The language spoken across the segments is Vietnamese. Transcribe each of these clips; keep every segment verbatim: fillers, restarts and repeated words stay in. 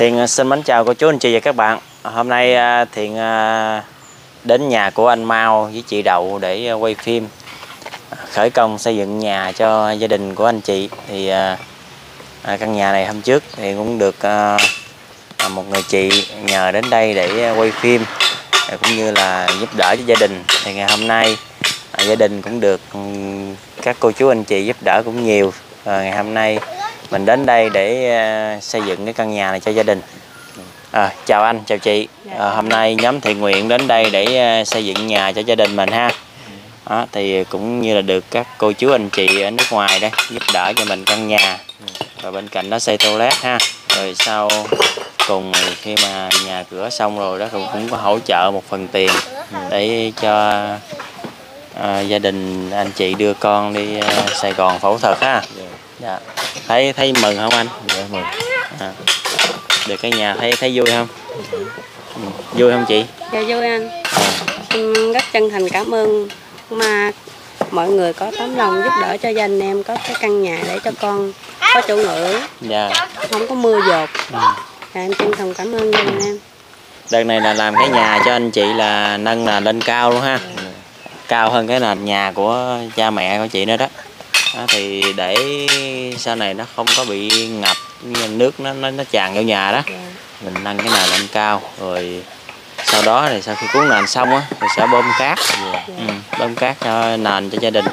Thiện xin mến chào cô chú anh chị và các bạn. Hôm nay Thiện đến nhà của anh Mau với chị Đậu để quay phim khởi công xây dựng nhà cho gia đình của anh chị. Thì à, căn nhà này hôm trước thì cũng được à, một người chị nhờ đến đây để quay phim cũng như là giúp đỡ cho gia đình. Thì ngày hôm nay à, gia đình cũng được các cô chú anh chị giúp đỡ cũng nhiều. À, ngày hôm nay mình đến đây để à, xây dựng cái căn nhà này cho gia đình. À, chào anh, chào chị. À, hôm nay nhóm thiện nguyện đến đây để uh, xây dựng nhà cho gia đình mình ha. Đó, thì cũng như là được các cô chú anh chị ở nước ngoài đấy giúp đỡ cho mình căn nhà. Và bên cạnh đó xây toilet ha. Rồi sau cùng khi mà nhà cửa xong rồi đó cũng cũng có hỗ trợ một phần tiền để cho uh, gia đình anh chị đưa con đi uh, Sài Gòn phẫu thuật ha. Dạ. Thấy thấy mừng không anh? Dạ mừng. À. Được cái nhà thấy thấy vui không? Ừ. Vui không chị? Dạ vui anh. À. Em rất chân thành cảm ơn mà mọi người có tấm lòng giúp đỡ cho gia đình em có cái căn nhà để cho con có chỗ ngủ. Dạ. Không có mưa dột. Ừ. Dạ, em chân thành cảm ơn gia đình em. Đợt này là làm cái nhà cho anh chị là nâng là lên cao luôn ha. Ừ. Cao hơn cái nền nhà của cha mẹ của chị nữa đó. Đó, thì để sau này nó không có bị ngập, nước nó nó, nó tràn vào nhà đó. Yeah. Mình nâng cái nền lên cao rồi sau đó thì sau khi cuốn nền xong á thì sẽ bơm cát. Yeah. Ừ, bơm cát cho nền cho gia đình.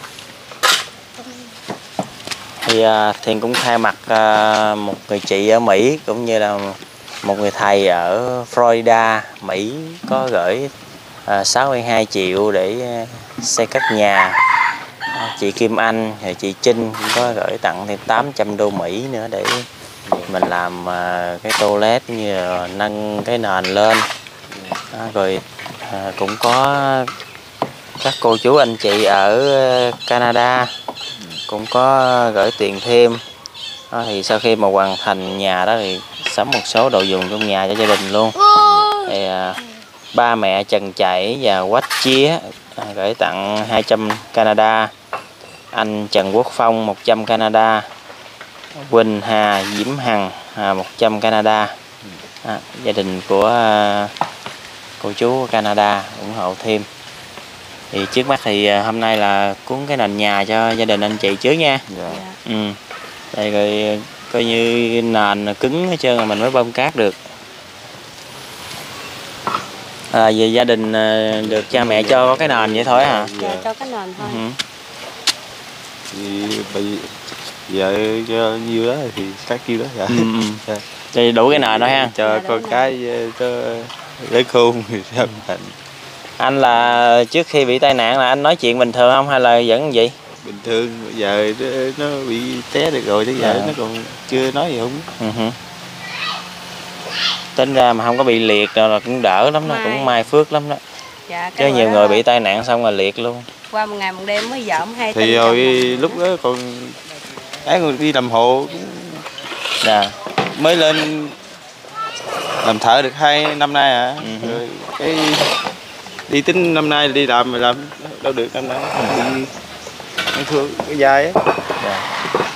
Thì uh, Thiện cũng thay mặt uh, một người chị ở Mỹ cũng như là một người thầy ở Florida, Mỹ có gửi uh, sáu mươi hai triệu để uh, xây cất nhà. Chị Kim Anh, chị Trinh cũng có gửi tặng thêm tám trăm đô Mỹ nữa để mình làm cái toilet như là nâng cái nền lên. Đó, rồi à, cũng có các cô chú anh chị ở Canada cũng có gửi tiền thêm. Đó, thì sau khi mà hoàn thành nhà đó thì sắm một số đồ dùng trong nhà cho gia đình luôn. Thì à, ba mẹ Trần Chảy và Quách Chía à, gửi tặng hai trăm Canada. Anh Trần Quốc Phong một trăm Canada, Quỳnh Hà Diễm Hằng à, một trăm Canada. À, gia đình của à, cô chú Canada ủng hộ thêm. Thì trước mắt thì à, hôm nay là cuốn cái nền nhà cho gia đình anh chị trước nha. Yeah. Ừ. Đây rồi coi như nền cứng hết trơn rồi mình mới bơm cát được. À, về gia đình à, được cha mẹ cho có cái nền vậy thôi hả? Dạ, cho cái nền thôi. Ừ. Thì bây giờ cho nhiêu đó thì cắt nhiêu đó dạ. Ừ. Dạ. Thì đủ cái nền đó ha. Cho dạ, con cái cho lấy khôn thì sao thành. Anh là trước khi bị tai nạn là anh nói chuyện bình thường không hay là vẫn vậy? Bình thường, bây giờ nó bị té được rồi tới giờ à. Nó còn chưa nói gì không. Uh-huh. Tính ra mà không có bị liệt rồi là cũng đỡ lắm đó, cũng may phước lắm đó. Dạ, chứ nhiều người bị tai nạn xong rồi liệt luôn. Qua một ngày một đêm mới dởm hay thì rồi lúc đó còn ấy còn đi làm hộ dạ. Mới lên làm thợ được hai năm nay à. Uh-huh. Rồi cái đi tính năm nay đi làm mà làm đâu được năm nay. Uh-huh. Đi thương cái vai á. Dạ.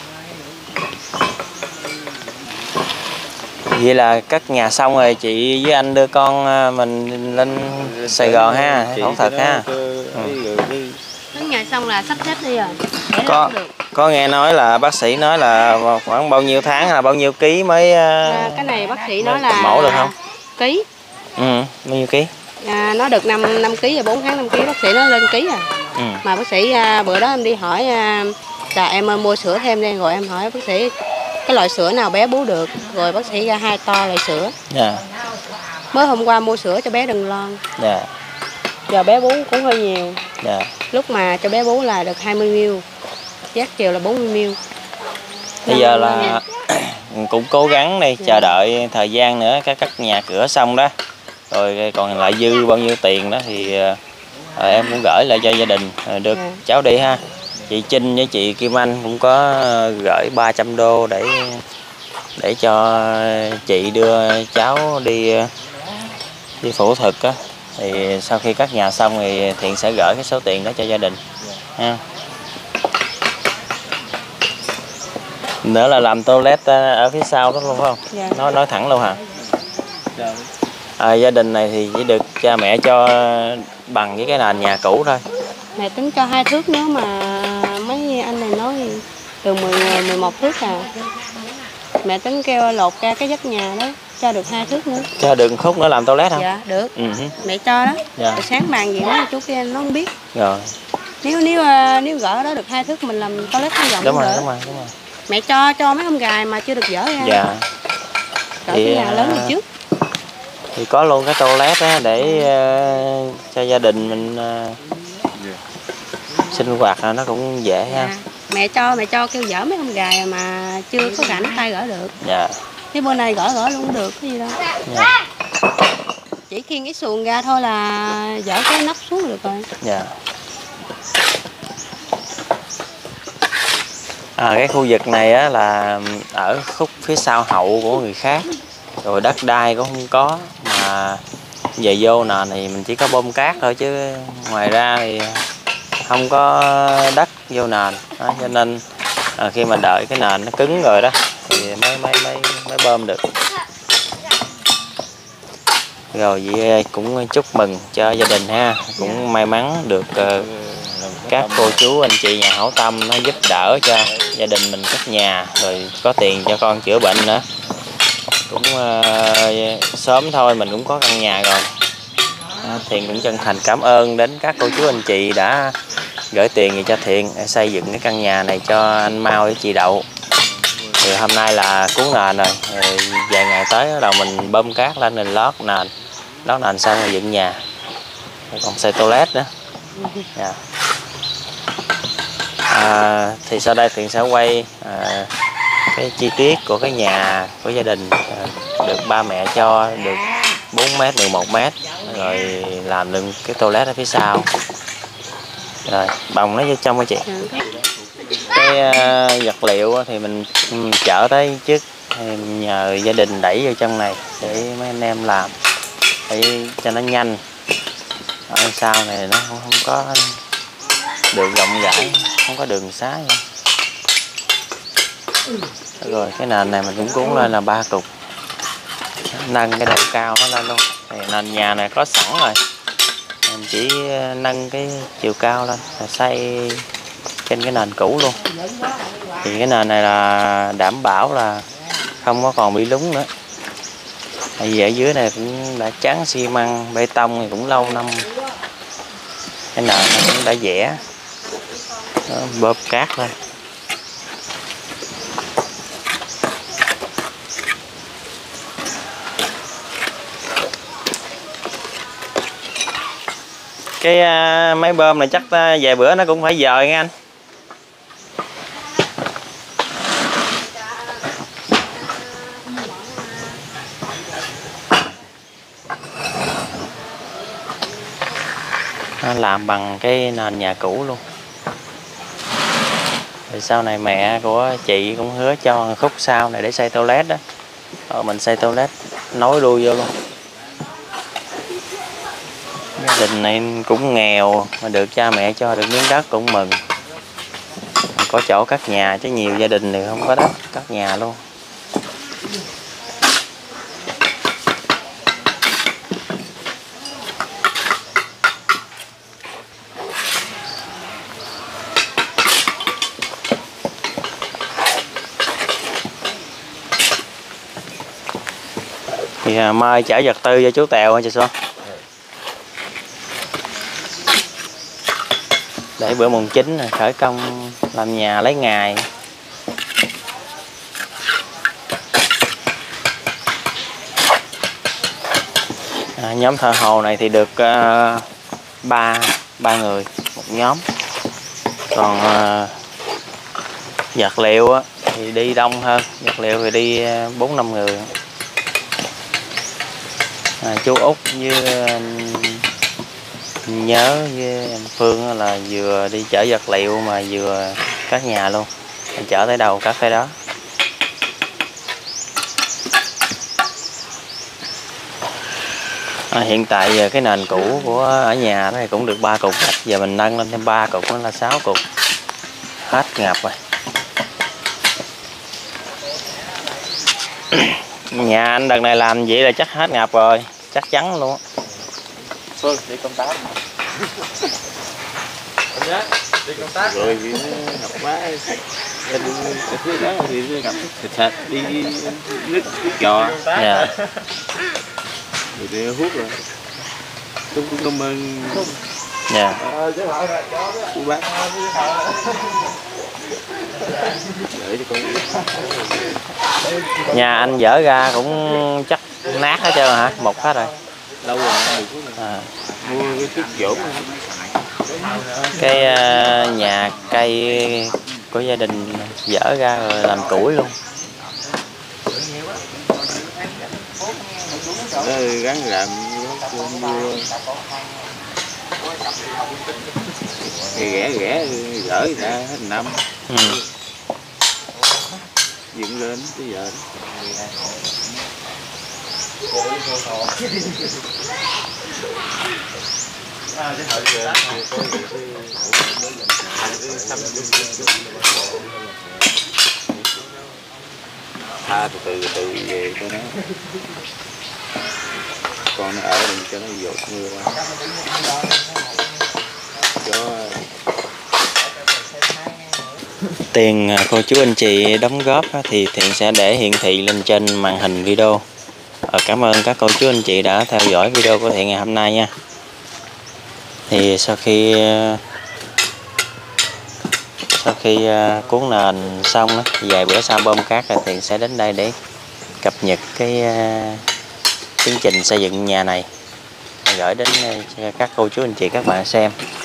Vậy là cất nhà xong rồi chị với anh đưa con mình lên Sài Gòn ha, phẫu thuật ha. Cất nhà xong là sắp xếp đi rồi. Có có nghe nói là bác sĩ nói là khoảng bao nhiêu tháng là bao nhiêu ký mới à, cái này bác sĩ nói là mổ được không? Ký. Ừ, bao nhiêu ký? À, nó được năm năm ký rồi bốn tháng năm ký bác sĩ nó lên ký rồi. Ừ. Mà bác sĩ à, bữa đó em đi hỏi à, là em mua sữa thêm đây rồi em hỏi bác sĩ cái loại sữa nào bé bú được rồi bác sĩ ra hai to loại sữa. Dạ. Mới hôm qua mua sữa cho bé đừng lon. Dạ. Giờ bé bú cũng hơi nhiều. Dạ. Lúc mà cho bé bú là được hai mươi mi li lít, giác chiều là bốn mươi mi li lít. Bây giờ là cũng cố gắng đi, dạ. Chờ đợi thời gian nữa các cắt nhà cửa xong đó. Rồi còn lại dư bao nhiêu tiền đó thì à, em cũng gửi lại cho gia đình được dạ. Cháu đi ha. Chị Trinh với chị Kim Anh cũng có gửi ba trăm đô để để cho chị đưa cháu đi đi phẫu thuật á. Thì sau khi cắt nhà xong thì Thiện sẽ gửi cái số tiền đó cho gia đình ha. Nữa là làm toilet ở phía sau đó luôn phải không? Dạ. Nói nói thẳng luôn hả? À, gia đình này thì chỉ được cha mẹ cho bằng với cái nền nhà cũ thôi. Mẹ tính cho hai thước nữa mà mấy anh này nói từ mười, mười một thước à. Mẹ tính kêu lột ra cái vách nhà đó, cho được hai thước nữa. Cho được khúc nữa làm toilet hả? Dạ, được. Ừ. Mẹ cho đó. Dạ. Rồi sáng bàn gì đó chú kia nó không biết. Rồi. Nếu nếu nếu gỡ đó được hai thước mình làm toilet không rộng Đúng rồi, nữa. đúng rồi, đúng rồi. Mẹ cho cho mấy con gài mà chưa được dỡ ra. Dạ. Cỡ cái nhà lớn gì trước. Thì có luôn cái toilet á để uh, cho gia đình mình uh, sinh hoạt là nó cũng dễ ha. Dạ. Mẹ cho mẹ cho kêu dỡ mấy con gài mà chưa có gà nắm tay gỡ được. Dạ. Cái bữa nay gỡ gỡ luôn cũng được cái gì đâu. Dạ. Chỉ khiêng cái xuồng ra thôi là dỡ cái nắp xuống được rồi. Dạ. À, cái khu vực này á là ở khúc phía sau hậu của người khác, rồi đất đai cũng không có, mà về vô nền thì mình chỉ có bơm cát thôi chứ ngoài ra thì không có đất vô nền đó, cho nên à, khi mà đợi cái nền nó cứng rồi đó thì mới mới mới mới bơm được. Rồi vậy cũng chúc mừng cho gia đình ha, cũng may mắn được uh, các cô chú anh chị nhà hảo tâm nó giúp đỡ cho gia đình mình cất nhà, rồi có tiền cho con chữa bệnh nữa. Cũng uh, sớm thôi mình cũng có căn nhà rồi. À, Thiện cũng chân thành cảm ơn đến các cô chú anh chị đã gửi tiền về cho Thiện để xây dựng cái căn nhà này cho anh Mau với chị Đậu. Thì hôm nay là cuốn nền rồi, rồi vài ngày tới bắt đầu mình bơm cát lên mình lót nền, lót nền xong rồi dựng nhà, rồi còn xây toilet nữa. Yeah. À, thì sau đây Thiện sẽ quay à, cái chi tiết của cái nhà của gia đình à, được ba mẹ cho được bốn mét, mười một mét, rồi làm được cái toilet ở phía sau. Rồi bồng nó vô trong hả chị? Cái uh, vật liệu thì mình, mình chở tới trước, nhờ gia đình đẩy vô trong này để mấy anh em làm để cho nó nhanh. Ở sau này nó không, không có đường rộng rãi, không có đường xá gì. Rồi cái nền này mình cũng cuốn lên là ba cục, nâng cái độ cao nó lên luôn. Thì nền nhà này có sẵn rồi, mình chỉ nâng cái chiều cao lên là xây trên cái nền cũ luôn. Thì cái nền này là đảm bảo là không có còn bị lún nữa. Tại vì ở dưới này cũng đã trắng xi măng bê tông thì cũng lâu năm, cái nền nó cũng đã vẽ, bóp cát lên. Cái uh, máy bơm này chắc uh, vài bữa nó cũng phải dời nha anh. Nó làm bằng cái nền nhà cũ luôn. Thì sau này mẹ của chị cũng hứa cho khúc sau này để xây toilet đó. Rồi mình xây toilet nối đuôi vô luôn. Gia đình này cũng nghèo mà được cha mẹ cho được miếng đất cũng mừng. Có chỗ cất nhà chứ nhiều gia đình thì không có đất cất nhà luôn. Thì mời chở vật tư cho chú Tèo hả chị Xuân? Để bữa mùng chín khởi công làm nhà lấy ngày. À, nhóm thợ hồ này thì được uh, ba ba người một nhóm. Còn uh, vật liệu á, thì đi đông hơn, vật liệu thì đi bốn năm người. À, chú Út với uh, Nhớ với em Phương là vừa đi chở vật liệu mà vừa cắt nhà luôn, chở tới đâu cắt tới đó. À, hiện tại giờ cái nền cũ của ở nhà đó thì cũng được ba cục, giờ mình nâng lên thêm ba cục nữa là sáu cục, hết ngập rồi. Nhà anh đợt này làm vậy là chắc hết ngập rồi, chắc chắn luôn. Phương đi công tác. Đi công tác rồi vì nó ngập quá. Bên phía đó thì nó ngập thịt thịt đi nước nước giò. Dạ. Rồi thì hút rồi. Tôi cũng cảm ơn. Dạ. Cô bác. Để cho con. Nhà anh dỡ ra cũng chắc nát hết trơn hả? Một hết rồi. Lâu rồi à. Mua cái chút dỗm. Cái uh, nhà cây của gia đình dỡ ra rồi làm củi luôn. Đó, gắn làm mua ghẻ ghẻ gỡ ra hết năm. Ừ. Dựng lên tới giờ tha từ từ từ về cho nó con nó ở đừng cho nó dột mưa ra cho Tiền cô chú anh chị đóng góp thì Thiện sẽ để hiển thị lên trên màn hình video. Cảm ơn các cô chú anh chị đã theo dõi video của Thiện ngày hôm nay nha. Thì sau khi sau khi cuốn nền xong đó, vài bữa sau bơm cát thì Thiện sẽ đến đây để cập nhật cái tiến trình xây dựng nhà này, gửi đến các cô chú anh chị các bạn xem.